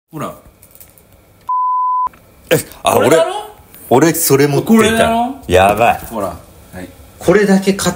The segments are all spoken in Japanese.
ほら。 あ、 これだろ？ 俺それ持ってた。 これだろ？ やばい。 ほら。はい。 これだけ買った。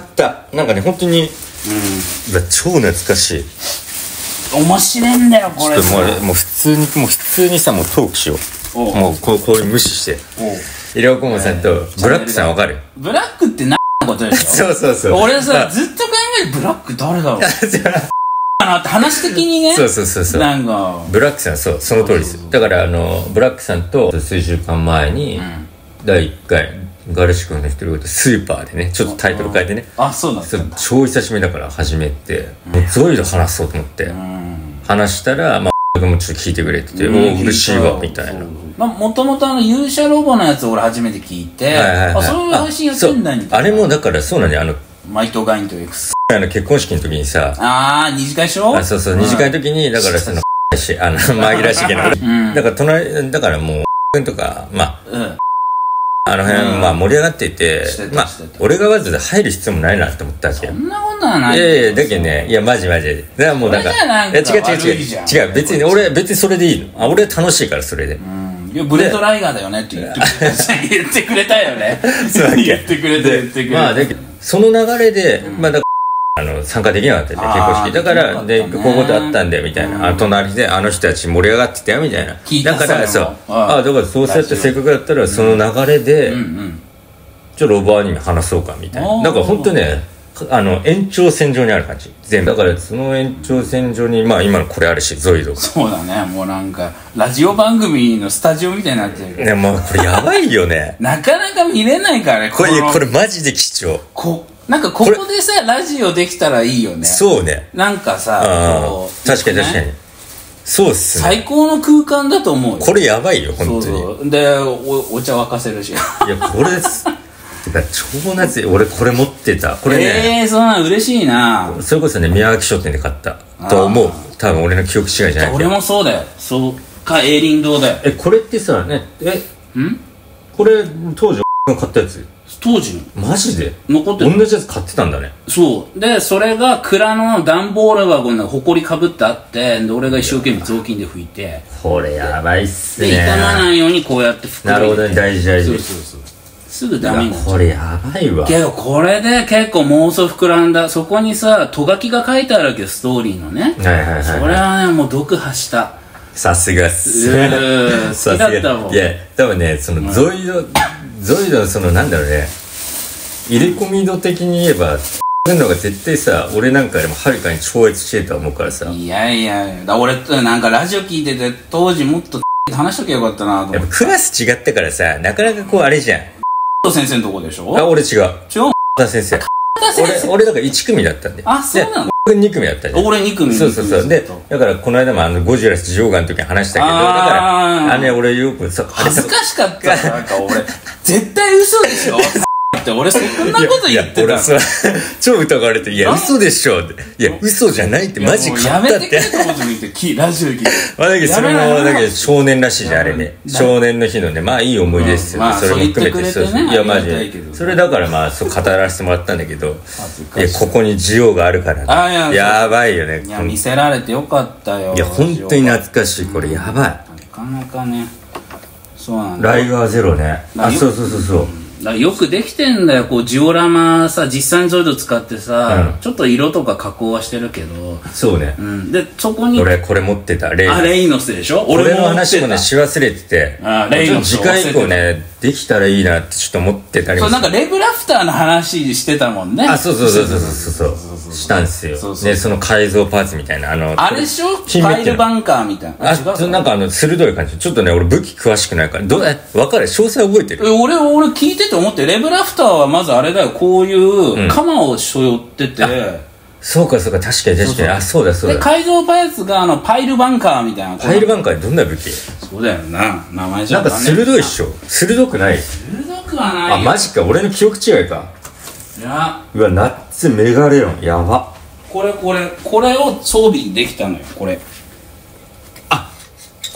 なんかね、本当に、うわ超懐かしい。 面白いんだよ、これ。 ちょっともう普通にさ、もうトークしよう。もうこういう無視して。医療顧問さんとブラックさんわかる？ ブラックって何のことでしょ？ そう。 俺さ、ずっと考えてブラック誰だろうかなって話的にね。 そう。 なんか。 ブラックさん、その通りです。だからブラックさんと数週間前に、第1回、ガルシ君の一人ごとスーパーでね、ちょっとタイトル変えてね。 あ、そうなんだ。 超久しぶりだから始めて、もうゾイド話そうと思って。話したら、まあ、もちょっと聞いてくれてて、嬉しいわ、みたいな。 まあ、もともと勇者ロボのやつ俺初めて聞いて、そういう配信やってんだみたいな。 あれもだからそうなんだよ、 マイトガインという結婚式の時にさ、 二次会でしょ？ そう、二次会の時に、だから紛らわしいけど、だからだからもう、とか、まあ、あの辺、まあ盛り上がっていて、まあ、俺がわざわざ入る必要もないなって思ったわけよ。 そんなことはない。 いや、だけどね、いや、マジ。だからもうなんか、違う、別にそれでいいの。俺楽しいから、それで。 いや、ブレッドライガーだよねって言ってくれたよね。言ってくれた。 まあ、だけど、その流れで、まあ、だから参加できなかったんで、結婚式。だから、で、こういうことあったんだよ、みたいな。隣で、あの人たち盛り上がってたよ、みたいな。だから、そう。だからそうやってせっかくだったら、その流れで、ロボアニメ話そうか、みたいな。だから本当ね、延長線上にある感じ。全部。だから、その延長線上に、まあ、今のこれあるし、ゾイド。 そうだね。もうなんか、ラジオ番組のスタジオみたいになってる。 ね、もう、これやばいよね。 なかなか見れないからね、 これマジで貴重。 なんかここでさ、ラジオできたらいいよね。 そうね。 なんかさ、 確かに。そうっすね。 最高の空間だと思うよ。 これやばいよ、本当に。 そう。で、お茶沸かせるし。いや、これ、超夏い。俺これ持ってた。これね。 そんな嬉しいな。 それこそね、宮脇商店で買ったと思う。多分俺の記憶違いじゃない。 俺もそうだよ。そうか、栄林堂だよ。 これってさ、ね、これ、当時が買ったやつ？ 当時のマジで残ってる。 同じやつ買ってたんだね。 そうで、それが蔵の段ボール箱にほこりかぶってあって、で俺が一生懸命雑巾で拭いて、 これやばいっすね。 で、傷まないようにこうやって拭く。 なるほどね、大事。 そうすぐダメになっちゃう。 これやばいわ。 けどこれで結構妄想膨らんだ。そこにさ、とがきが書いてあるわけよ、ストーリーのね。それはね、もう読破した。 さすがっす。 好きだったもん。 いや、多分ね、そのゾイドそのなんだろうね、入れ込み度的に言えばそういうのが絶対さ、俺なんかでもはるかに超越してると思うからさ。 いや俺なんかラジオ聞いてて当時もっと話しときゃよかったなと思って。 やっぱクラス違ったからさ、なかなかこうあれじゃん。 先生のとこでしょ？ 俺違う。先生。俺だから1組だったんで。 そうなの？ 僕2組だったじゃん。 俺2組。 そう。で、だからこの間もゴジラ地上画の時に話したけど、だから俺よく恥ずかしかった。なんか俺絶対嘘でしょって俺そんなこと言ってたの。 俺さ超疑われて、いや嘘でしょって、いや嘘じゃないってマジ買ったって。 やめてくれってこと言ってラジオ聞いて。 まあだけどそれもだけど少年らしいじゃん、あれね。少年の日のね、まあいい思い出ですよ。それも含めて。いやマジでそれだからまあそう語らせてもらったんだけど、いやここに需要があるからやばいよね。 いや見せられてよかったよ。 いや本当に懐かしい。これやばい。 なかなかね。そうなんだ。ライガーゼロね。そうよくできてんだよ。こうジオラマさ、実際にゾイド使ってさ、ちょっと色とか加工はしてるけど。 そうね。 でそこに俺これ持ってた。 レイノスでしょ。 俺の話もねし忘れてて、 レイノス次回以降ねできたらいいなってちょっと思ってたりも。 そう、なんかレグラフターの話してたもんね。 そうしたんですよ。でその改造パーツみたいなあれでしょ。パイルバンカーみたいな。 なんか鋭い感じ。ちょっとね俺武器詳しくないから分かる？詳細覚えてる？ 俺聞いてて思って、レグラフターはまずあれだよ、こういう鎌を背負ってて、 そうか確かにそうだ。 で改造パーツがパイルバンカーみたいな。 パイルバンカーってどんな武器？ そうだよな、名前じゃなんか鋭いっしょ。鋭くない？ 鋭くはないよ。 マジか、俺の記憶違いか。 いや、 うわ、ナッツメガレオンやば。 これを装備できたのよ。こ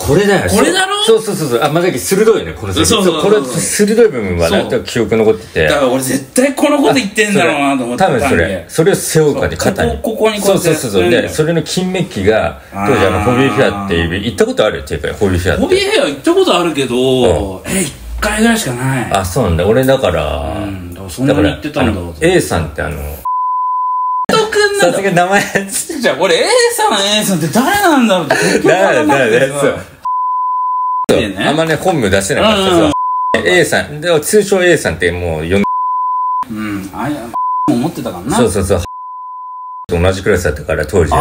これだよ。 これだろ。 そうそうそう。あ、まだけ鋭いね、この先。 そう。 これ鋭い部分はなんと記憶残ってて。 だから俺絶対このこと言ってんだろうなと思ってたんで。 多分それを背負うかで肩に。 ここにこうやって。 そうで、それの金メッキが当時ホビーフェアっていう行ったことあるっていうか、ホビーフェアって。 ホビーフェア行ったことあるけど、1回ぐらいしかない。 あ、そうなんだ。俺だから、 そんなに言ってたんだ。 A さんってさすが名前じゃあ俺 A さんって誰なんだろうってあんまね本名出してなかった。A さんで通称 A さんってもう呼んで、 あやも思ってたからな。 そう同じクラスだったから当時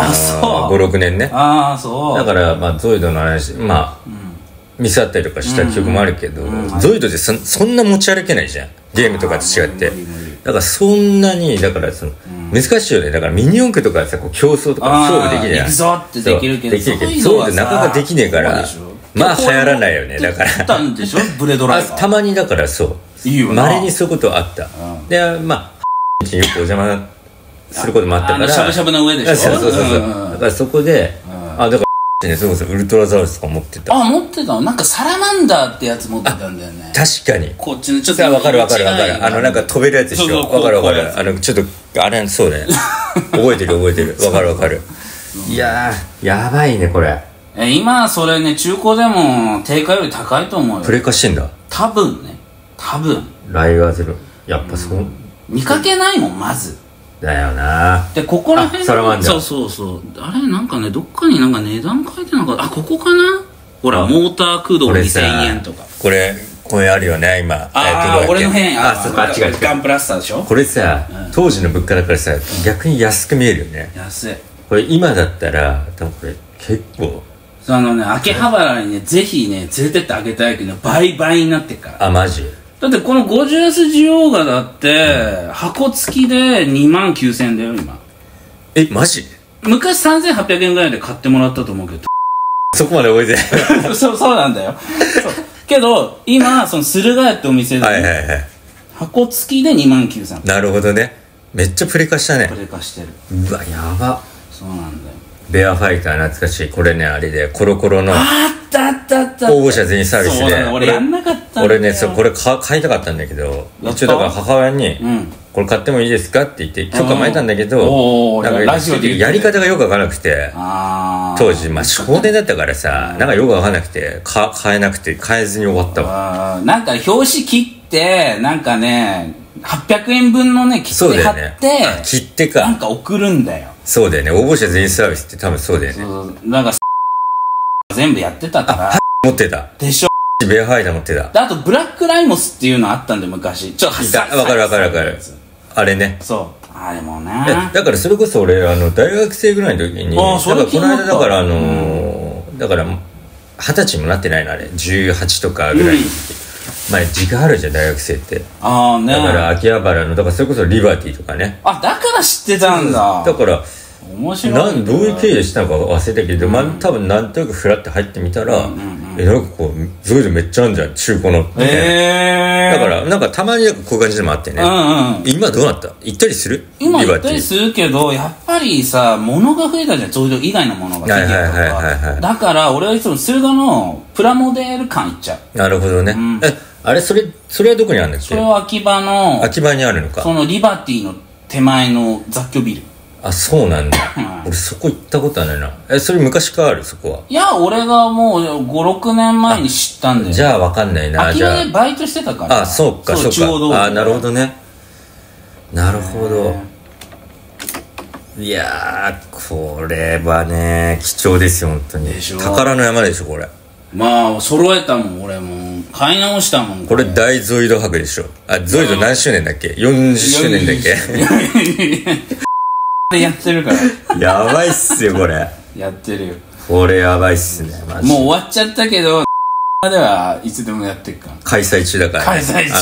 5、6年ね。 ああそうだからまあゾイドの話ミスあったりとかした記憶もあるけど、ゾイドでそんな持ち歩けないじゃん、ゲームとかと違って。だからそんなにだから難しいよね。だからミニ四駆とかさ、こう競争とか勝負できない。 行くぞってできるけど、 そういうのなかなかできねえから、まあ流行らないよね。だからたんでしょ、ブレドライバー。 たまにだからそう稀にそういうことあった。でまあよくお邪魔することもあったから、 しゃぶしゃぶの上でしょ。 そうだからそこでだからね、それこそウルトラザウルスとか持ってた。 持ってたの。なんかサラマンダーってやつ持ってたんだよね。 確かにこっちのちょっと分かるなんか飛べるやつでしょ。分かるちょっとあれそうね覚えてる分かるいやーやばいねこれ。 今それね中古でも定価より高いと思うよ。 プレカしてんだ多分ライガーゼロやっぱそう見かけないもんまずだよな。 でここら辺サラマンダー。 そうあれなんかねどっかになんか値段書いてなかった。ここかな。ほらモーター駆動2000円とか。これあるよね今。 俺の辺そうか違うガンプラスターでしょ。 これさ当時の物価だからさ逆に安く見えるよね。 安い。これ今だったら多分これ結構秋葉原にねぜひね連れてってあげたいけど倍になってるから。 マジ。 だってこの50S ジオーガだって箱付きで29000円だよ今。 マジ。 昔3800円ぐらいで買ってもらったと思うけどそこまで覚えてないそうなんだよけど今駿河屋ってお店で、箱付きで29000円。 なるほどね。めっちゃプレカしたね。 プレカしてる。 うわやば。 そうなんだよ。 ベアファイター懐かしい。これねあれでコロコロのあった応募者全員サービスで。 俺やんなかったんだよ。 俺ねこれ買いたかったんだけど一応だから母親にこれ買ってもいいですかって言って許可も得たんだけど、なんかラジオでやり方がよくわからなくて、当時少年だったからさ、なんかよくわからなくて買えなくて買えずに終わったわ。 なんか表紙切ってなんかね800円分のね切って貼って切ってかなんか送るんだよ。 そうだよね。応募者全員サービスって多分そうだよね。 なんか全部やってたから持ってたでしょ。 ベアファイター持ってた。 あとブラックライモスっていうのあったんで昔ちょっとわかるあれね。 そうあれもね。 だからそれこそ俺大学生ぐらいの時にこの間だからだから20歳もなってないのあれ18とかぐらい時間あるじゃん大学生って。だから秋葉原のだからそれこそリバティとかね。 だから知ってたんだ。 だから面白い。 どういう経緯でしたのか忘れたけど多分なんとなくフラって入ってみたらなんかこうゾイドめっちゃあるじゃん中古のみたいな。だからなんかたまにこういう感じでもあってね。今どうなった？行ったりする？ 今行ったりするけどやっぱりさ物が増えたじゃん。ゾイド以外のものがフィギュアとか。だから俺はいつも駿河のプラモデル館行っちゃう。 なるほどね。あれそれはどこにあるんだっけ？ それは秋葉にあるのか。 そのリバティの手前の雑居ビル。 そうなんだ。俺そこ行ったことはないな。それ昔からあるそこは？ いや俺がもう5、6年前に知ったんで。 じゃあ分かんないな。 秋葉でバイトしてたから。 そうかなるほどね。なるほど。いやこれはね貴重ですよ本当に。宝の山でしょこれ。 揃えたもん俺も買い直したもん。 これ大ゾイド博でしょ。ゾイド何周年だっけ？40周年だっけでやってるからやばいっすよこれ。 やってるよこれ。やばいっすねマジ。 もう終わっちゃったけどではいつでもやってるから。開催中だから開催中です。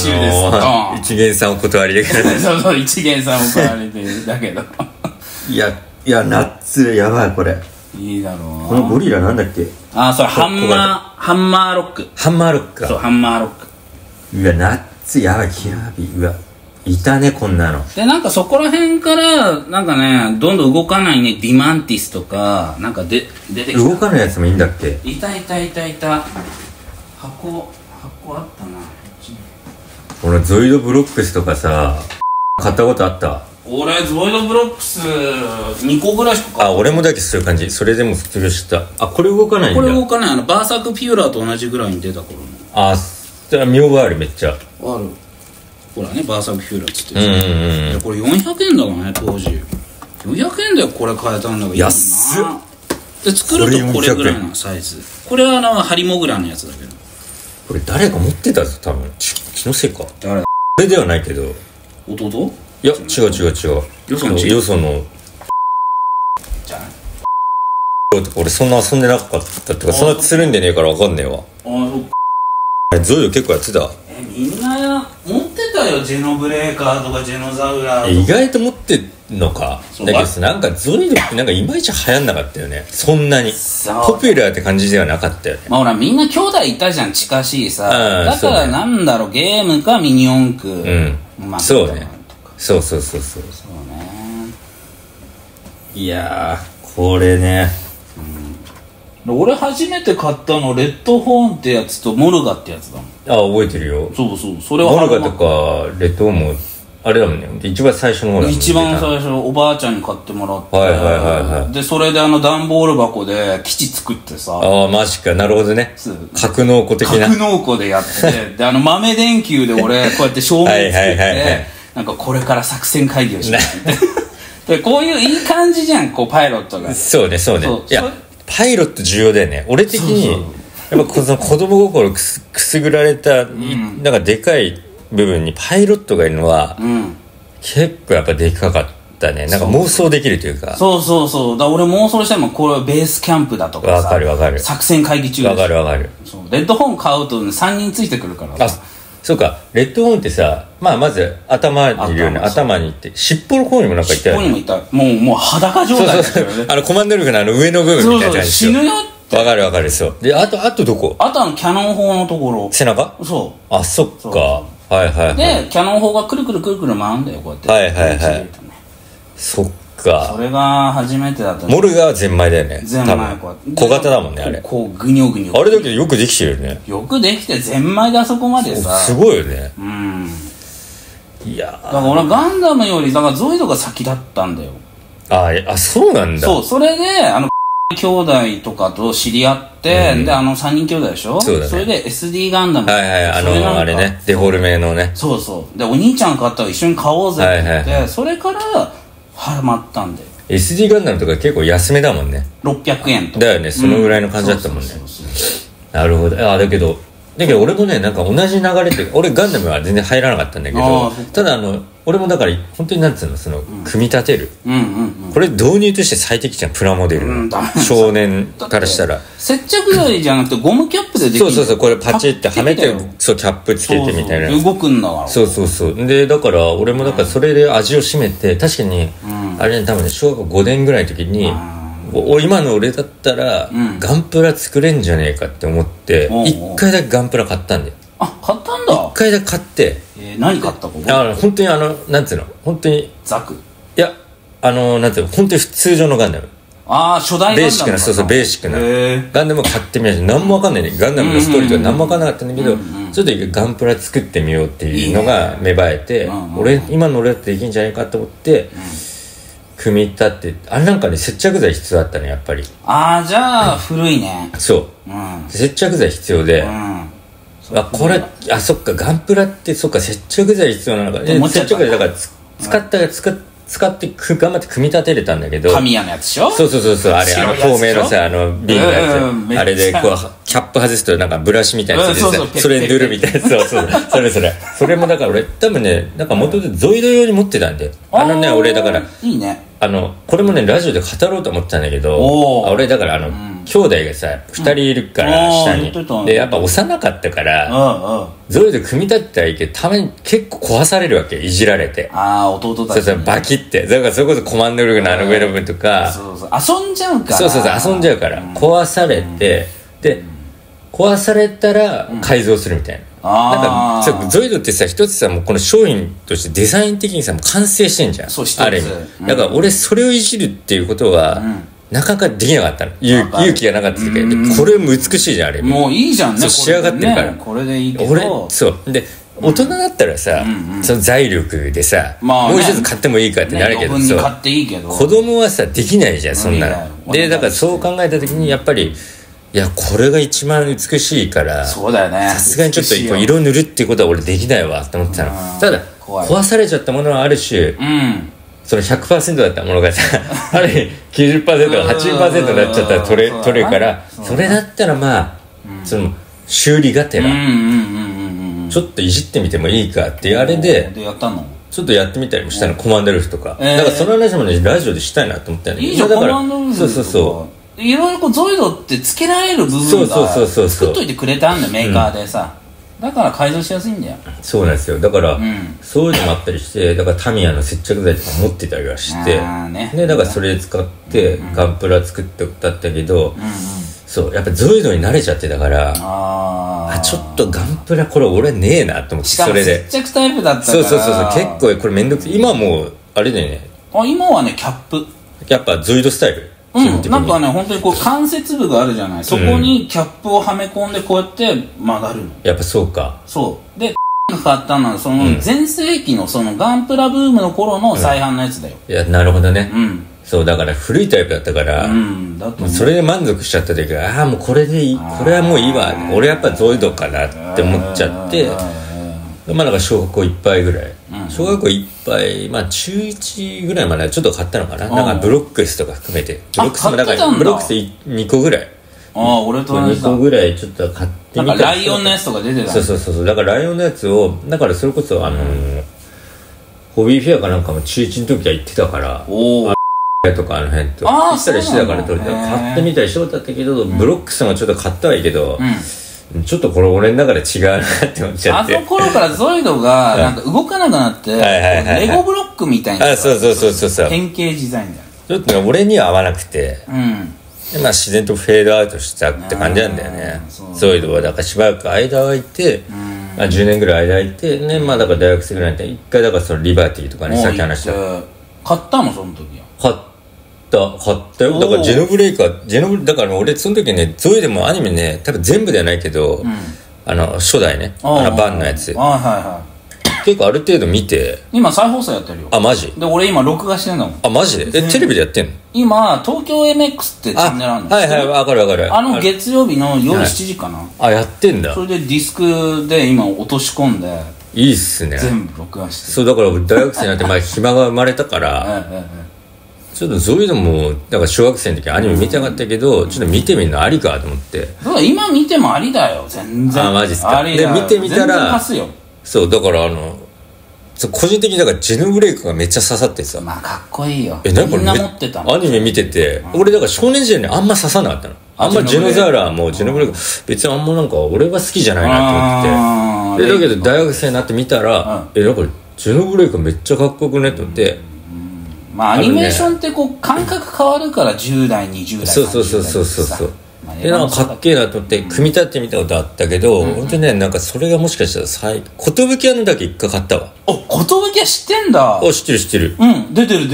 一元さんお断りだけどそう一元さんお断りでだけどいやナッツやばいこれ。 いいだろう。 このゴリラなんだっけ？ それハンマーロック。 ハンマーロックか。 そうハンマーロック。 ナッツやばいキラービー。 いたね、こんなの。 で、なんかそこら辺から、なんかね、どんどん動かないね、ディマンティスとか、なんか出てきた。 動かないやつもいいんだっけ？ いた。箱あったな。 俺、ゾイドブロックスとかさ、買ったことあった？ 俺、ゾイドブロックス2個ぐらいしか買った。 あ、俺もだけそういう感じ。それでも卒業した。あ、これ動かないんだ。 これ動かない。バーサークピューラーと同じぐらいに出た頃の。 あ、見覚えある、めっちゃ。ある。 ほらね、バーサークピューラーっつってさ。これ400円だからね、当時。400円だよ、これ買えたんだから。 安っ。 で、作るとこれぐらいのサイズ。これはハリモグラのやつだけど。 これ誰が持ってたぞ、多分。気のせいか。 誰？ 俺ではないけど。 弟？ いや、違う。よその。 じゃあ俺そんな遊んでなかったってか、そんなつるんでねえから分かんねえわ。 そっか。 ゾイド結構やってた？ みんな持ってたよ。ジェノブレーカーとかジェノザウラーとか。 意外と持ってんのか。だけどさ、なんかゾイドってなんかいまいち流行んなかったよね。そんなにポピュラーって感じではなかったよね。 まあほら、みんな兄弟いたじゃん、近しいさ。だからなんだろう、ゲームかミニ四駆。 まあそうね。そうそうね。 いやー、これね。 俺初めて買ったのレッドホーンってやつとモルガってやつだもん。 あ、覚えてるよ。 そうそれはモルガとかレッドホーンもあれだもんね。一番最初の方だもんね。 一番最初おばあちゃんに買ってもらって、でそれで段ボール箱で基地作ってさ。 ああ、マジか。なるほどね。格納庫的な。 格納庫でやってで豆電球で俺こうやって照明作ってなんかこれから作戦会議をしてでこういういい感じじゃん、こうパイロットが。 そうね。いや、パイロット重要だよね。俺的にやっぱその子供心くすぐられた、なんかでかい部分にパイロットがいるのは、結構やっぱでかかったね。なんか妄想できるというか。 そうだ、俺妄想してもこれはベースキャンプだとかさ。 わかる。 作戦会議中でわかる。 レッドホーン買うと3人ついてくるからさ。 そうか、レッドホーンってさ、まず頭にいるよね。頭にいて、尻尾の方にもなんかいたよね。 尻尾にもいた。もう裸状態だったよね。 コマンドルフの上の部分みたいな感じ。 死ぬよって。 わかる。そう。で、あとどこ？ あとキャノン砲のところ。 背中？ そう。 あ、そっか。はい。 で、キャノン砲がくるくる回るんだよ、こうやって。 はい。そっか。 それが初めてだった。 モルガーはゼンマイだよね。 ゼンマイこうやって。 小型だもんね、あれ。 こう、ぐにょ。 あれだけどよくできてるよね。 よくできて、ゼンマイであそこまでさ。 すごいよね。いやだから俺はガンダムより、だからゾイドが先だったんだよ。 あ、そうなんだ。 そう、それで、兄弟とかと知り合って、で、3人兄弟でしょ？そうだね。それで SD ガンダム。 はい、あれね、デフォルメのね。 そう。で、お兄ちゃん買ったら一緒に買おうぜって言って、それから、ハマったんだよ。 SD ガンダムとか結構安めだもんね。 600円とか。 だよね、そのぐらいの感じだったもんね。なるほど。だけど俺もね、なんか同じ流れって、俺ガンダムは全然入らなかったんだけど、ただ俺もだから本当になんつうの、組み立てる。これ導入として最適じゃん、プラモデルの。少年からしたら。 接着剤じゃなくてゴムキャップでできる。 そう、これパチってはめて、そう、キャップつけてみたいな。 動くんだから。 そう。で、だから俺もだからそれで味を占めて、確かに、あれね、多分ね、小学校5年ぐらいの時に、今の俺だったら、ガンプラ作れんじゃねえかって思って、1回だけガンプラ買ったんだよ。 あ、買ったんだ。 1回だけ買って。 何買ったの？本当になんつうの、本当に。 ザク。 いや、なんつうの、本当に通常のガンダム。 初代ガンダム。 ベーシックな、そう、ベーシックな。ガンダムを買ってみました。何もわかんないね。ガンダムのストーリーとか何もわかんなかったんだけど、ちょっとガンプラ作ってみようっていうのが芽生えて、今の俺だってできんじゃないかと思って、組み立て、あれなんかね、接着剤必要だったね、やっぱり。 じゃあ、古いね。 そう。接着剤必要で、これ、そっか、ガンプラって、そっか、接着剤必要なのか。接着剤だから、使って頑張って組み立てれたんだけど、 神谷のやつでしょ？ そう、あれ透明のさ、瓶のやつ、あれでこうキャップ外すとなんかブラシみたいなやつでさ、それ塗るみたいな。それもだから俺多分ね、なんか元々ゾイド用に持ってたんで、俺だからいいね。 これもねラジオで語ろうと思ってたんだけど、俺だから兄弟がさ2人いるから下に、でやっぱ幼かったからゾイド組み立てたらいいけど、たまに結構壊されるわけ、いじられて。 弟たちそうバキって、だからそれこそコマンドルフの上の部分とか、 遊んじゃうから。 そう遊んじゃうから、壊されて、で壊されたら改造するみたいな。 なんかさゾイドってさ一つさもうこの商品としてデザイン的にさもう完成してんじゃん。 そうある意味、だから俺それをいじるっていうことは、なかなかできなかったの。勇気がなかったけど、これも美しいじゃんあれ。 もういいじゃんね。 そう仕上がってるから。 これでいいけど。 俺そうで大人だったらさ、その財力でさ、もう一つ買ってもいいかってなるけど、 余分に買っていいけど子供はさできないじゃんそんなの。でだからそう考えた時にやっぱりいやこれが一番美しいから、 そうだよね。 さすがにちょっと色塗るっていうことは俺できないわって思ってたの。ただ壊されちゃったものはあるし、その 100% だったものがさあれ 90% か 80% になっちゃったら取れるから、それだったらまあその修理がてらちょっといじってみてもいいかっていうあれでやったのちょっとやってみたりもしたの。コマンドルフとか、だからその話もねラジオでしたいなと思ったんだけど、 いいじゃん。 だからコマンドルフとかそういろいろこうゾイドってつけられる部分が作っといてくれたんだよメーカーでさ、だから改造しやすいんだよ。 そうなんですよ。だから、そういうのもあったりして、だからタミヤの接着剤とか持ってたりはして、でだからそれ使ってガンプラ作ってたんだけど、そうやっぱゾイドに慣れちゃってたから、ちょっとガンプラこれ俺ねえなと思って、 それで接着タイプだったからそう結構これめんどくさい。今もうあれだよね。 今はねキャップやっぱゾイドスタイル。 なんかね本当にこう関節部があるじゃない、そこにキャップをはめ込んでこうやって曲がるの。 やっぱそうか。 そうで買ったのはその前世紀のそのガンプラブームの頃の再販のやつだよ。 いやなるほどね。そうだから古いタイプだったから、それで満足しちゃった時はもうこれでいい、これはもういいわ、俺やっぱゾイドかなって思っちゃって、まあなんか小学校1杯ぐらい、小学校1杯まあ中1ぐらいまでちょっと買ったのかな。なんかブロックスとか含めてブロックスもだからブロックス2個ぐらい、 俺と同じだ。 2個ぐらいちょっと買ってみた。 なんかライオンのやつとか出てた。 そうだからライオンのやつをだからそれこそホビーフェアかなんかも中1の時は行ってたから、とか辺と行ったりしてたから買ってみたりしようだったけど、ブロックスもちょっと買ったはいいけど、ちょっとこれ俺の中で違うなって思っちゃって、 あの頃からゾイドがなんか動かなくなってレゴブロックみたいなそう変形デザインだよ。 ちょっとね俺には合わなくて、でまあ自然とフェードアウトしたって感じなんだよね。ゾイドはだからしばらく間空いて、10年ぐらい間空いてね、まあだから大学生ぐらいに1回だからそのリバティとかねさっき話した買ったのその時は。 買ったよ。だからジェノブレイカーだから俺その時ねゾイでもアニメね多分全部ではないけど、初代ねバンのやつ結構ある程度見て、 今再放送やってるよ。 マジで俺今録画してんだもん。 マジでテレビでやってんの？ 今東京 MX ってチャンネルあるんですよ。 わかる月曜日の夜7時かな。 やってんだ。 それでディスクで今落とし込んでいいっすね。 全部録画してる。 そうだから大学生になってまあ暇が生まれたからちょっとそういうのもだから小学生の時アニメ見てなかったけど、ちょっと見てみるのありかと思って。 だから今見てもありだよ全然。 マジっすか。で見てみたらそうだから個人的にだからジェノブレイクがめっちゃ刺さってさ、 かっこいいよ。 みんな持ってたアニメ見てて、俺だから少年時代にあんま刺さなかったの。あんまジェノザーラーもジェノブレイク別にあんまなんか俺は好きじゃないなと思って、だけど大学生になって見たらなんかジェノブレイクめっちゃかっこよくねと思って、 アニメーションってこう感覚変わるから10代20代そうでなんかかっけえなと思って組み立ててみたことあったけど、本当にねなんかそれがもしかしたら寿屋のだけ一回買ったわ。 寿屋知ってんだ。 知ってる出てる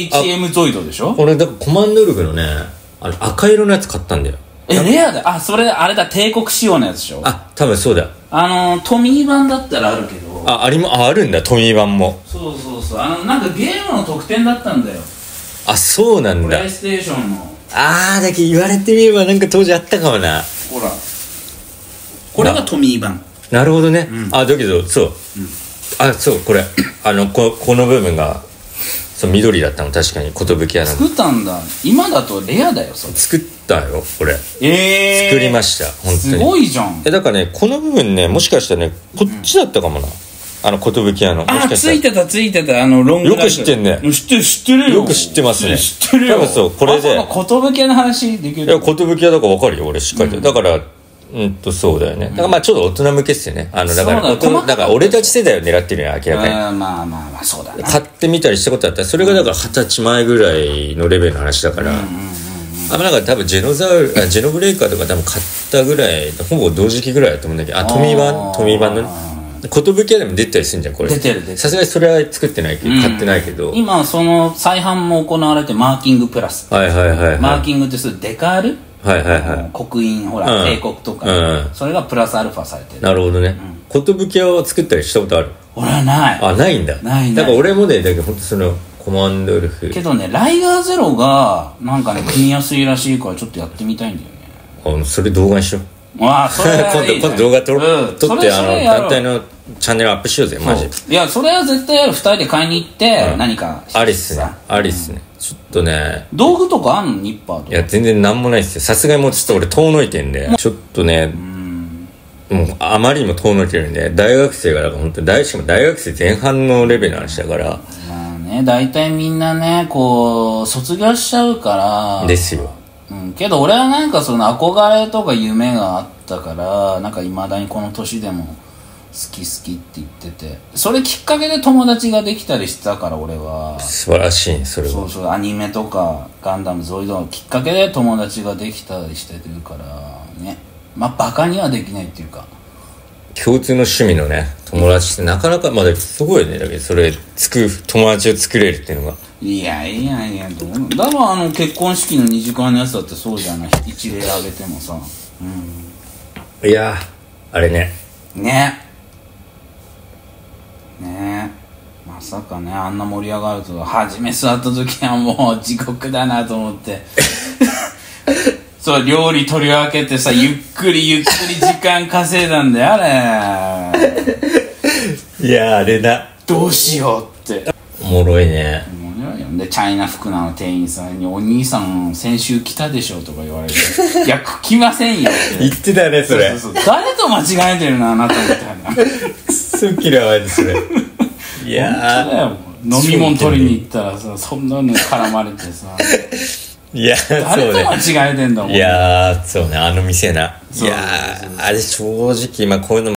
HM ゾイドでしょ。 俺だからコマンドルフのね赤色のやつ買ったんだよ。 レアだ。それあれだ帝国仕様のやつでしょ。 多分そうだ。 トミー版だったらあるけどあるんだトミー版も。 そうなんかゲームの特典だったんだよ。 そうなんだ。 プレイステーションのだけ言われてみればなんか当時あったかもな。 ほらこれがトミー版。 なるほどね。だけどそうこれこの部分が緑だったの。確かに寿屋の作ったんだ。今だとレアだよそれ。 作ったよこれ。作りました本当に。すごいじゃん。 だからねこの部分ねもしかしたらねこっちだったかもな。寿屋のついてたロングライフ。 よく知ってんね。 知ってるよ。 よく知ってますね。 知ってるよ。 多分そうこれで寿屋の話できる。 いや寿屋だから分かるよ俺しっかりと。だからそうだよね。だからまあちょっと大人向けっすよね。だから俺たち世代を狙ってるよ明らかに。 まあそうだね。 買ってみたりしたことあったらそれがだから20歳前ぐらいのレベルの話だから、なんか多分ジェノブレイカーとか多分買ったぐらい、ほぼ同時期ぐらいだと思うんだけど、トミー版のね、寿屋でも出たりするんじゃんこれ。 出てる。 さすがにそれは作ってないけど、買ってないけど、 今その再販も行われて、マーキングプラス、 はいはいはい、 マーキングってそれデカール、 はいはいはい、 刻印ほら、帝国とか、それがプラスアルファされてる。 なるほどね。寿屋を作ったりしたことある？ 俺はない。 あ、ないんだ。 ないだから俺もね、だけど本当そのコマンドウルフけどね、ライガーゼロがなんかね組みやすいらしいからちょっとやってみたいんだよね。 それ動画にしよう。 それはいい今度動画撮って団体のチャンネルアップしようぜマジ。 いやそれは絶対やる。2人で買いに行って、何かありっすね、ちょっとね。 道具とかあんの？ニッパーとか。 いや全然なんもないっすよ。さすがにもうちょっと俺遠のいてんで、ちょっとね、もうあまりにも遠のいてるんで、大学生がだから本当にしかも大学生前半のレベルの話だから。 まあね、大体みんなねこう卒業しちゃうからですよ。 けど俺はなんかその憧れとか夢があったから、なんかいまだにこの年でも好きって言ってて、それきっかけで友達ができたりしてたから。俺は素晴らしいねそれは。 そうアニメとかガンダムゾイドのきっかけで友達ができたりしてるからね。まあバカにはできないっていうか、 共通の趣味のね友達ってなかなかまだすごいね。だけどそれ友達を作れるっていうのが、 いやどうだから結婚式の2時間のやつだってそうじゃない。一例あげてもさ、 いやあれねまさかねあんな盛り上がると。初め座った時はもう地獄だなと思ってそう料理取り分けてさ、ゆっくり時間稼いだんだよあれいやあれだ、 どうしようって。 おもろいね。 でチャイナ服の店員さんに「お兄さん先週来たでしょ」とか言われて「いや来ませんよ」って言ってたねそれ。 そう誰と間違えてるなあなたみたいなすっきり合いそれ。いや本当だよ。飲み物取りに行ったらさ、そんなの絡まれてさいや誰と間違えてんだもん。 いやそうね、あの店な。いやあれ正直こういうの